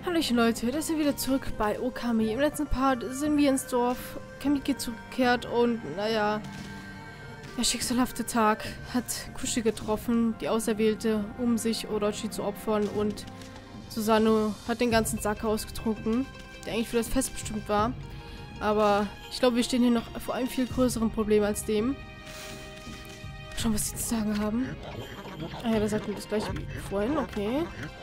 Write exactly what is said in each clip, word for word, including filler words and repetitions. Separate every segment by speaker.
Speaker 1: Hallöchen Leute, da sind wir wieder zurück bei Okami. Im letzten Part sind wir ins Dorf Kamiki zurückgekehrt und naja, der schicksalhafte Tag hat Kushi getroffen, die Auserwählte, um sich Orochi zu opfern, und Susanoo hat den ganzen Sack ausgetrunken, der eigentlich für das Fest bestimmt war. Aber ich glaube, wir stehen hier noch vor einem viel größeren Problem als dem. Schauen, was sie zu sagen haben. Ah ja, da sagt mir das gleiche wie vorhin, okay.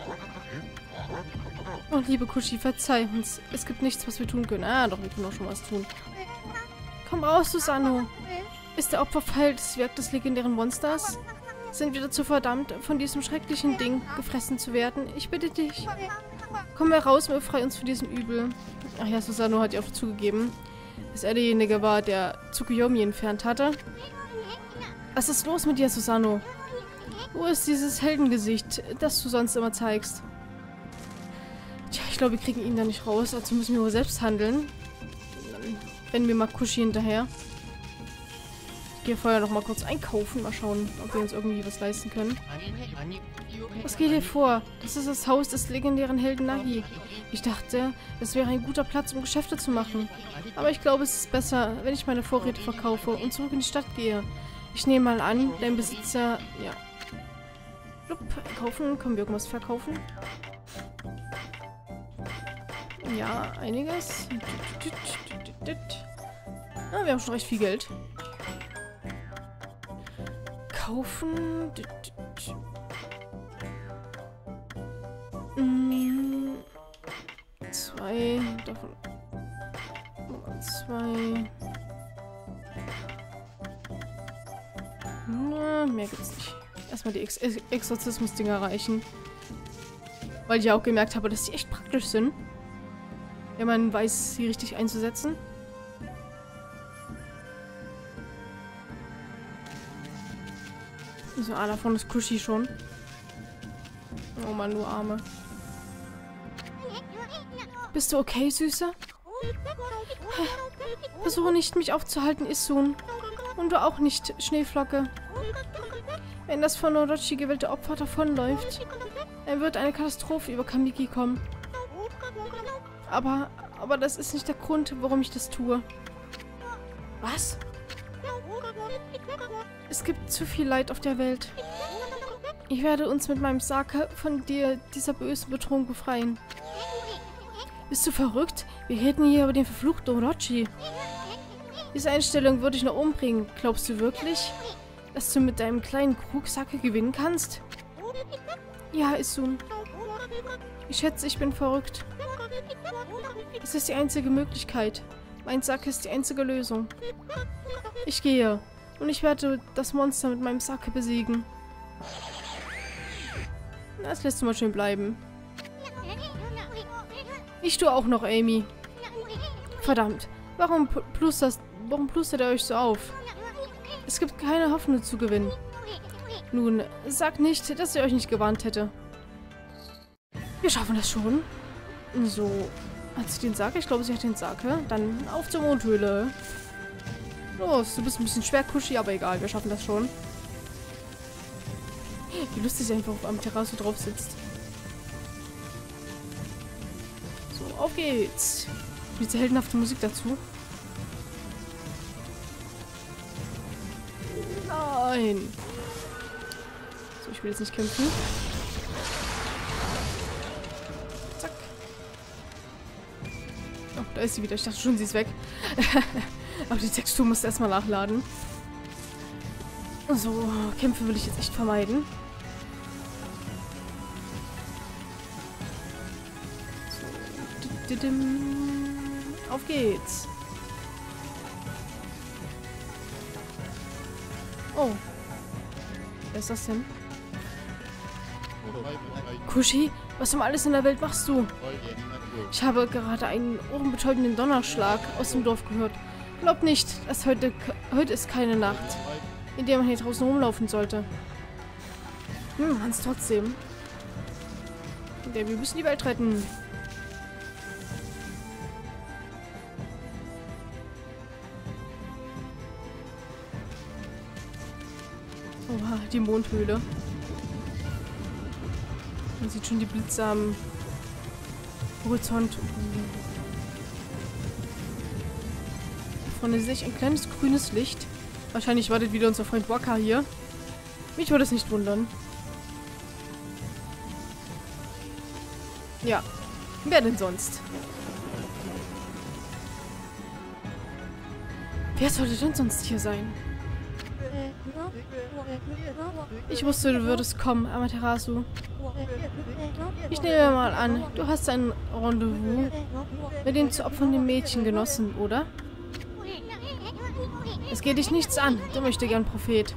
Speaker 1: Oh, liebe Kushi, verzeih uns. Es gibt nichts, was wir tun können. Ah, doch, wir können auch schon was tun. Komm raus, Susanoo. Ist der Opferfall das Werk des legendären Monsters? Sind wir dazu verdammt, von diesem schrecklichen Ding gefressen zu werden? Ich bitte dich. Komm heraus und befrei uns von diesem Übel. Ach ja, Susanoo hat ja auch zugegeben, dass er derjenige war, der Tsukuyomi entfernt hatte. Was ist los mit dir, Susanoo? Wo ist dieses Heldengesicht, das du sonst immer zeigst? Tja, ich glaube, wir kriegen ihn da nicht raus. Also müssen wir wohl selbst handeln. Dann rennen wir mal Kushi hinterher. Ich gehe vorher noch mal kurz einkaufen. Mal schauen, ob wir uns irgendwie was leisten können. Was geht hier vor? Das ist das Haus des legendären Helden Nagi. Ich dachte, es wäre ein guter Platz, um Geschäfte zu machen. Aber ich glaube, es ist besser, wenn ich meine Vorräte verkaufe und zurück in die Stadt gehe. Ich nehme mal an, dein Besitzer... Ja. Blub, kaufen. Können wir irgendwas verkaufen? Ja, einiges. Ah, wir haben schon recht viel Geld. Kaufen. Mm, zwei. Davon. Zwei. Na, mehr gibt's nicht. Erstmal die Ex Exorzismus-Dinger reichen. Weil ich ja auch gemerkt habe, dass die echt praktisch sind. Wenn man weiß, sie richtig einzusetzen. So, ah, davon ist Kushi schon. Oh Mann, du Arme. Bist du okay, Süße? Versuche nicht, mich aufzuhalten, Isun. Und du auch nicht, Schneeflocke. Wenn das von Orochi gewählte Opfer davonläuft, dann wird eine Katastrophe über Kamiki kommen. Aber, aber das ist nicht der Grund, warum ich das tue. Was? Es gibt zu viel Leid auf der Welt. Ich werde uns mit meinem Sake von dir, dieser bösen Bedrohung befreien. Bist du verrückt? Wir reden hier über den verfluchten Orochi. Diese Einstellung würde ich noch umbringen. Glaubst du wirklich, dass du mit deinem kleinen Krug Sake gewinnen kannst? Ja, Isun. Ich schätze, ich bin verrückt. Es ist die einzige Möglichkeit. Mein Sake ist die einzige Lösung. Ich gehe. Und ich werde das Monster mit meinem Sake besiegen. Das lässt du mal schön bleiben. Ich tue auch noch, Amy. Verdammt. Warum plustert, warum plustert ihr euch so auf? Es gibt keine Hoffnung zu gewinnen. Nun, sagt nicht, dass ihr euch nicht gewarnt hätte. Wir schaffen das schon. So. Hat sie den Sake? Ich glaube, sie hat den Sake. Dann auf zur Mondhöhle. Los, du bist ein bisschen schwer, Kushi, aber egal, wir schaffen das schon. Wie lustig sie einfach am Terrasse drauf sitzt. So, auf geht's. Diese heldenhafte Musik dazu. Nein. So, ich will jetzt nicht kämpfen. Zack. Oh, da ist sie wieder. Ich dachte schon, sie ist weg. Aber die Textur musste erstmal nachladen. So, Kämpfe will ich jetzt echt vermeiden. So. Auf geht's. Oh. Wer ist das denn? Kushi, was um alles in der Welt machst du? Ich habe gerade einen ohrenbetäubenden Donnerschlag aus dem Dorf gehört. Glaub nicht, dass heute, heute ist keine Nacht, in der man hier draußen rumlaufen sollte. Hm, Hans trotzdem. Ja, wir müssen die Welt retten. Oha, die Mondhöhle. Man sieht schon die Blitze am Horizont. Vorne sehe ich ein kleines grünes Licht. Wahrscheinlich wartet wieder unser Freund Wakka hier. Mich würde es nicht wundern. Ja, wer denn sonst? Wer sollte denn sonst hier sein? Ich wusste, du würdest kommen, Amaterasu. Ich nehme mal an, du hast ein Rendezvous mit dem zu opfernden Mädchen genossen, oder? Es geht dich nichts an. Du möchtest gern Prophet.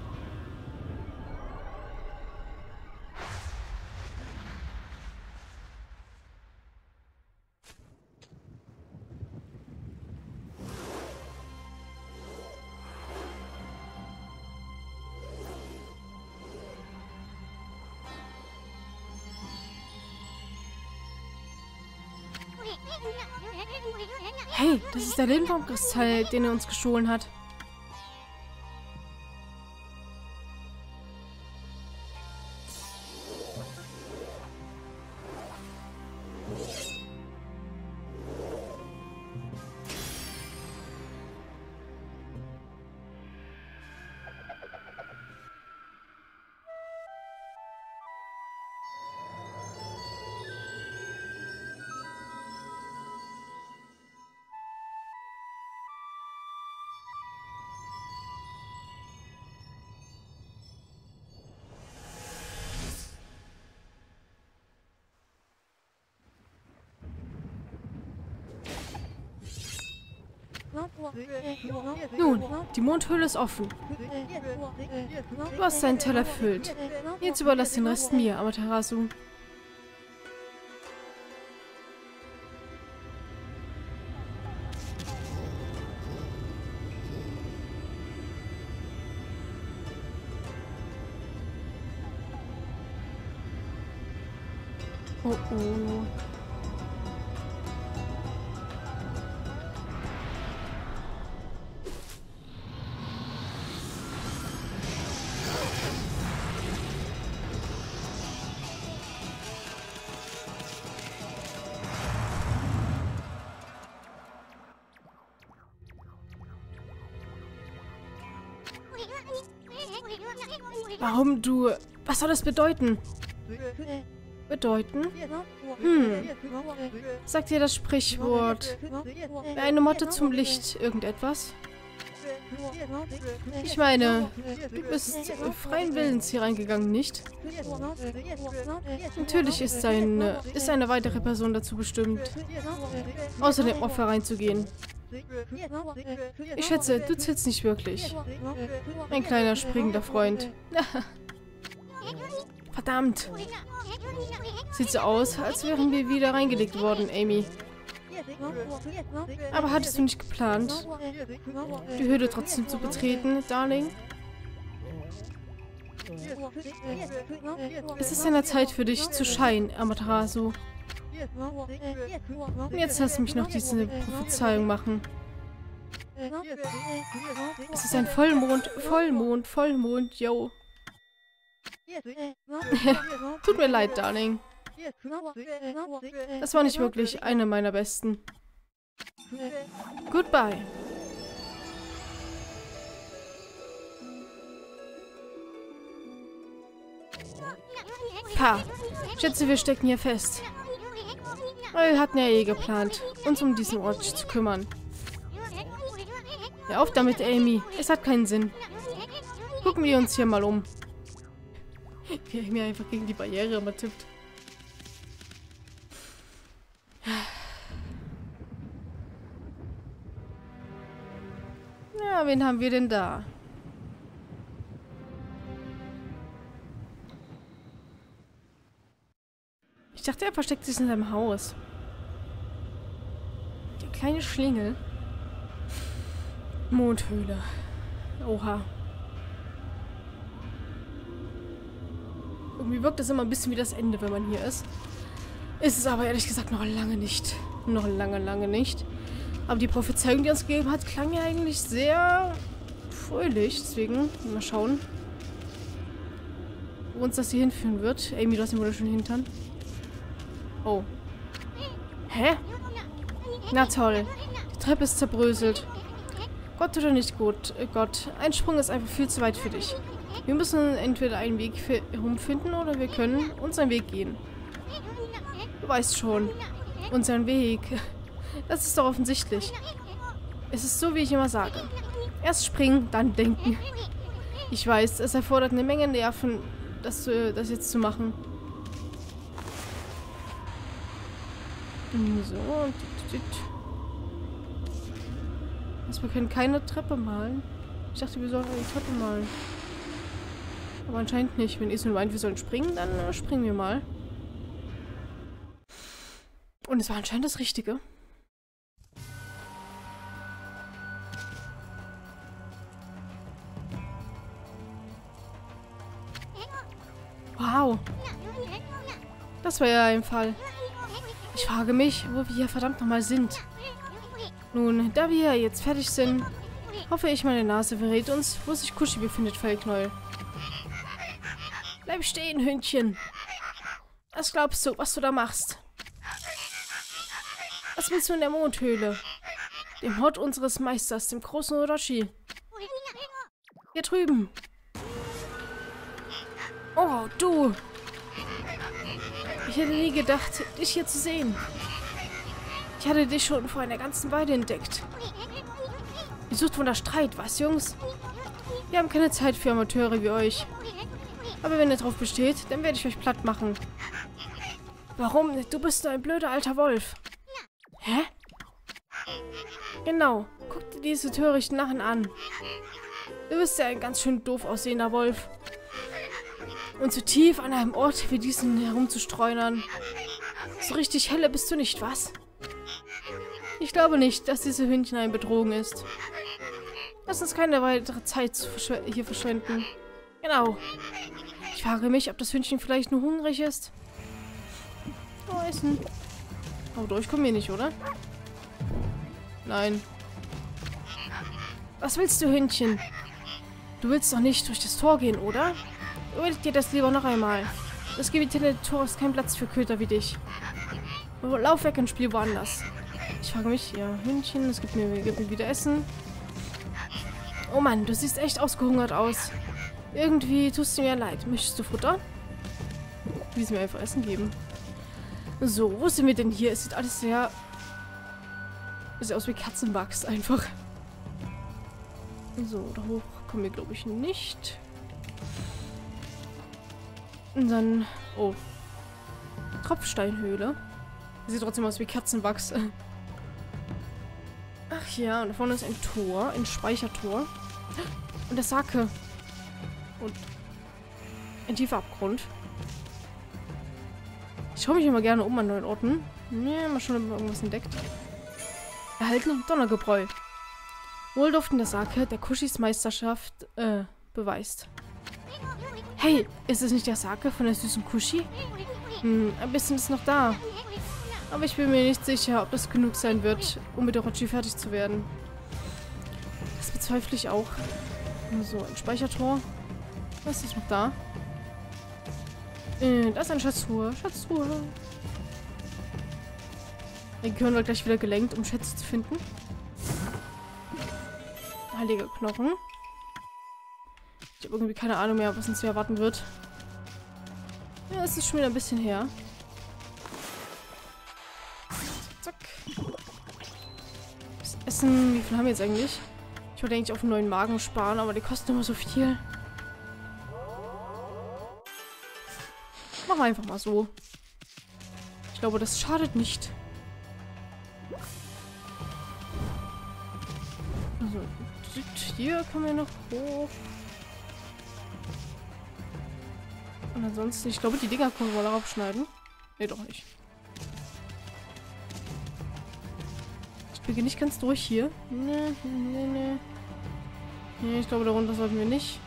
Speaker 1: Hey, das ist der Lindbaumkristall, den er uns gestohlen hat. Nun, die Mondhöhle ist offen. Du hast deinen Teller erfüllt. Jetzt überlass den Rest mir, Amaterasu. Oh oh. Warum du... Was soll das bedeuten? Bedeuten? Hm. Sagt dir das Sprichwort... Eine Motte zum Licht irgendetwas? Ich meine, du bist freien Willens hier reingegangen, nicht? Natürlich ist, ein, ist eine weitere Person dazu bestimmt, außer dem Opfer reinzugehen. Ich schätze, du zählst nicht wirklich. Ein kleiner springender Freund. Verdammt. Sieht so aus, als wären wir wieder reingelegt worden, Amy. Aber hattest du nicht geplant, die Höhle trotzdem zu betreten, Darling? Es ist an der Zeit für dich zu scheinen, Amaterasu. Und jetzt lass mich noch diese Prophezeiung machen. Es ist ein Vollmond, Vollmond, Vollmond, yo. Tut mir leid, Darling. Das war nicht wirklich eine meiner besten. Goodbye. Pa, schätze, wir stecken hier fest. Wir hatten ja eh geplant, uns um diesen Ort zu kümmern. Hör auf damit, Amy. Es hat keinen Sinn. Gucken wir uns hier mal um. Wie Amy einfach gegen die Barriere immer tippt. Ja, wen haben wir denn da? Ich dachte, er versteckt sich in seinem Haus. Der kleine Schlingel. Mondhöhle. Oha. Irgendwie wirkt das immer ein bisschen wie das Ende, wenn man hier ist. Ist es aber ehrlich gesagt noch lange nicht. Noch lange, lange nicht. Aber die Prophezeiung, die er uns gegeben hat, klang ja eigentlich sehr fröhlich. Deswegen, mal schauen, wo uns das hier hinführen wird. Amy, du hast den wunderschönen Hintern. Oh. Hä? Na toll. Die Treppe ist zerbröselt. Gott oder nicht gut, äh, Gott. Ein Sprung ist einfach viel zu weit für dich. Wir müssen entweder einen Weg herumfinden oder wir können unseren Weg gehen. Du weißt schon. Unseren Weg. Das ist doch offensichtlich. Es ist so, wie ich immer sage. Erst springen, dann denken. Ich weiß, es erfordert eine Menge Nerven, das, das jetzt zu machen. So. Also wir können keine Treppe malen. Ich dachte, wir sollen eine Treppe malen. Aber anscheinend nicht. Wenn Isun meint, wir sollen springen, dann äh, springen wir mal. Und es war anscheinend das Richtige. Wow. Das war ja ein Fall. Ich frage mich, wo wir hier verdammt nochmal sind. Nun, da wir jetzt fertig sind, hoffe ich, meine Nase verrät uns, wo sich Kushi befindet, Fellknäuel. Bleib stehen, Hündchen. Was glaubst du, was du da machst? Was willst du in der Mondhöhle? Dem Hort unseres Meisters, dem großen Orochi. Hier drüben. Oh, du. Ich hätte nie gedacht, dich hier zu sehen. Ich hatte dich schon vor einer ganzen Weile entdeckt. Ihr sucht wunder Streit, was, Jungs? Wir haben keine Zeit für Amateure wie euch. Aber wenn ihr drauf besteht, dann werde ich euch platt machen. Warum? Du bist nur ein blöder alter Wolf. Hä? Genau. Guck dir diese törichten Narren an. Du bist ja ein ganz schön doof aussehender Wolf. Und so tief an einem Ort wie diesen herumzustreunern. So richtig helle bist du nicht, was? Ich glaube nicht, dass diese Hündchen ein Betrogen ist. Lass uns keine weitere Zeit verschw hier verschwenden. Genau. Ich frage mich, ob das Hündchen vielleicht nur hungrig ist. Oh, Essen. Aber durchkommen wir nicht, oder? Nein. Was willst du, Hündchen? Du willst doch nicht durch das Tor gehen, oder? Überleg dir das lieber noch einmal. Das gebietende Tor ist kein Platz für Köter wie dich. Lauf weg und spiel woanders. Ich frage mich, ja, Hündchen, es gibt mir, gibt mir wieder Essen. Oh Mann, du siehst echt ausgehungert aus. Irgendwie tust du mir leid. Möchtest du Futter? Wie sie mir einfach Essen geben. So, wo sind wir denn hier? Es sieht alles sehr... Es sieht aus wie Katzenwachs einfach. So, da hoch kommen wir, glaube ich, nicht. Und dann... Oh. Tropfsteinhöhle. Sieht trotzdem aus wie Katzenwachs. Ach ja, und da vorne ist ein Tor. Ein Speichertor. Und der Sake. Und ein tiefer Abgrund. Ich schaue mich immer gerne um an neuen Orten. Ja, mal schauen, ob man irgendwas entdeckt. Erhalten Donnergebräu. Wohlduftender Sake, der Kushis Meisterschaft äh, beweist. Hey, ist es nicht der Sake von der süßen Kushi? Hm, ein bisschen ist noch da. Aber ich bin mir nicht sicher, ob das genug sein wird, um mit Orochi fertig zu werden. Das bezweifle ich auch. So, ein Speichertor. Was ist noch da? Äh, da ist eine Schatztruhe. Schatztruhe. Die Gehirn wird gleich wieder gelenkt, um Schätze zu finden. Heiliger Knochen. Ich habe irgendwie keine Ahnung mehr, was uns hier erwarten wird. Ja, es ist schon wieder ein bisschen her. Zack. Das Essen, wie viel haben wir jetzt eigentlich? Ich wollte eigentlich auf einen neuen Magen sparen, aber die kosten immer so viel. Machen wir einfach mal so. Ich glaube, das schadet nicht. Also, hier kommen wir noch hoch. Und ansonsten, ich glaube, die Dinger können wir mal abschneiden. Nee, doch nicht. Ich blicke nicht ganz durch hier. Nee, nee, nee. Nee, ich glaube, darunter sollten wir nicht.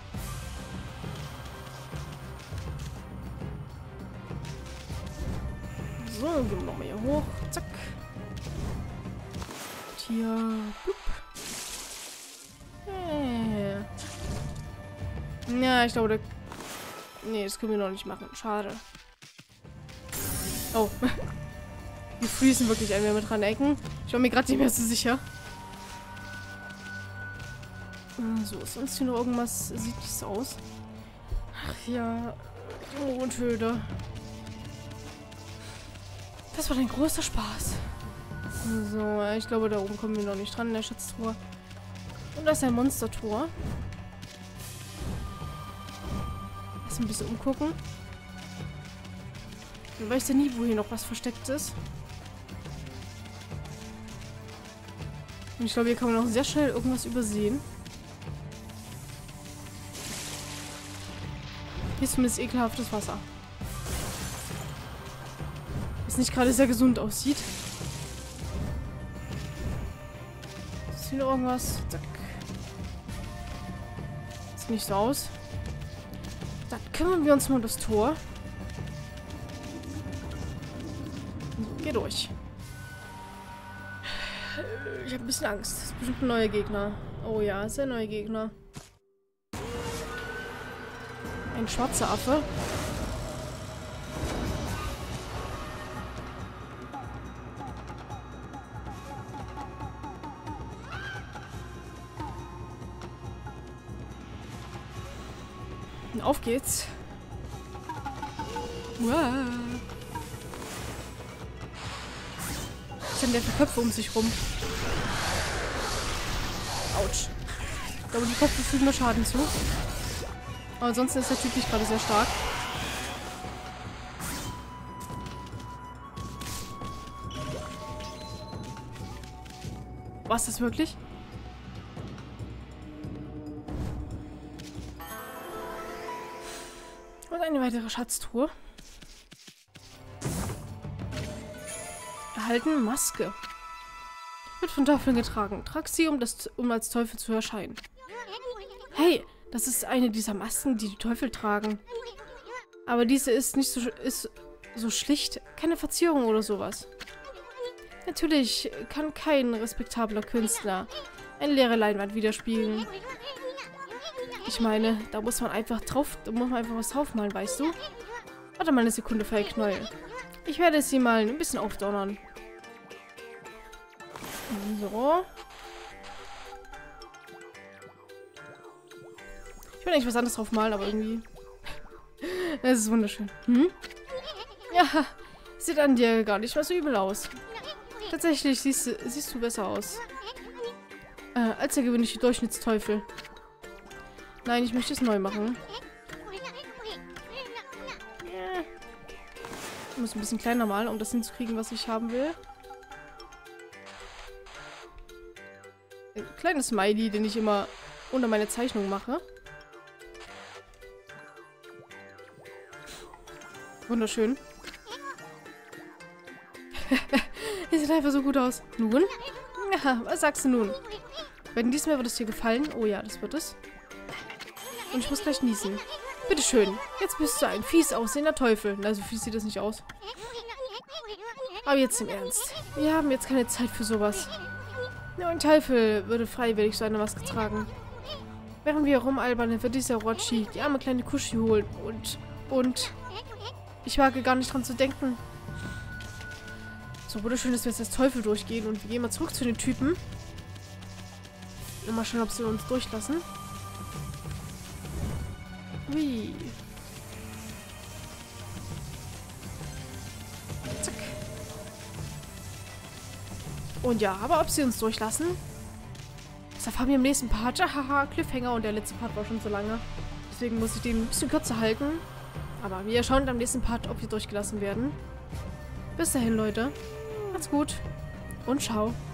Speaker 1: So, gehen wir nochmal hier hoch. Zack. Hier. Blub. Hey. Ja, ich glaube, der... Nee, das können wir noch nicht machen. Schade. Oh. Wir fließen wirklich ein, wenn wir dran ecken. Ich war mir gerade nicht mehr so sicher. So, ist sonst hier noch irgendwas? Sieht nicht so aus. Ach ja, die Mondhöhle. Das war ein großer Spaß. So, ich glaube, da oben kommen wir noch nicht dran in der Schatztruhe. Und da ist ein Monstertor. Lass ein bisschen umgucken. Man weiß ja nie, wo hier noch was versteckt ist. Und ich glaube, hier kann man auch sehr schnell irgendwas übersehen. Hier ist zumindest ekelhaftes Wasser. Was nicht gerade sehr gesund aussieht. Ist hier noch irgendwas? Zack. Sieht nicht so aus. Dann kümmern wir uns mal um das Tor. So, geh durch. Ich habe ein bisschen Angst. Das ist bestimmt ein neuer Gegner. Oh ja, ist ein neuer Gegner. Ein schwarzer Affe. Und auf geht's. Wow. Was haben der für Köpfe um sich rum? Autsch. Ich glaube, die Köpfe fügen mir Schaden zu. Aber ansonsten ist der Typ nicht gerade sehr stark. Was ist das wirklich? Und eine weitere Schatztruhe. Erhalten Maske. Wird von Teufeln getragen. Trag sie, um, das, um als Teufel zu erscheinen. Hey, das ist eine dieser Masken, die die Teufel tragen. Aber diese ist nicht so, ist so schlicht. Keine Verzierung oder sowas. Natürlich kann kein respektabler Künstler eine leere Leinwand widerspiegeln. Ich meine, da muss man einfach drauf, da muss man einfach was draufmalen, weißt du? Warte mal eine Sekunde, Freie Knäuel. Ich werde sie mal ein bisschen aufdonnern. So. Ich will eigentlich was anderes draufmalen, aber irgendwie... Es ist wunderschön. Hm? Ja, sieht an dir gar nicht mal so übel aus. Tatsächlich siehst du, siehst du besser aus. Äh, als der gewöhnliche Durchschnittsteufel. Nein, ich möchte es neu machen. Ja. Ich muss ein bisschen kleiner malen, um das hinzukriegen, was ich haben will. Ein kleines Smiley, den ich immer unter meine Zeichnung mache. Wunderschön. Ihr sieht einfach so gut aus. Nun? Ja, was sagst du nun? Wenn diesmal wird es dir gefallen? Oh ja, das wird es. Und ich muss gleich niesen. Bitteschön. Jetzt bist du ein fies aussehender Teufel. Na, so fies sieht das nicht aus. Aber jetzt im Ernst. Wir haben jetzt keine Zeit für sowas. Nur ein Teufel würde freiwillig so eine Maske tragen. Während wir rumalbern, wird dieser Rotschi die arme kleine Kuschi holen. Und, und... Ich wage gar nicht dran zu denken. So, wunderschön, dass wir jetzt als Teufel durchgehen. Und wir gehen mal zurück zu den Typen. Und mal schauen, ob sie uns durchlassen. Ui. Zack. Und ja, aber ob sie uns durchlassen, das erfahren wir im nächsten Part. Haha, Cliffhanger. Und der letzte Part war schon so lange. Deswegen muss ich den ein bisschen kürzer halten. Aber wir schauen am nächsten Part, ob wir durchgelassen werden. Bis dahin, Leute. Macht's gut. Und ciao.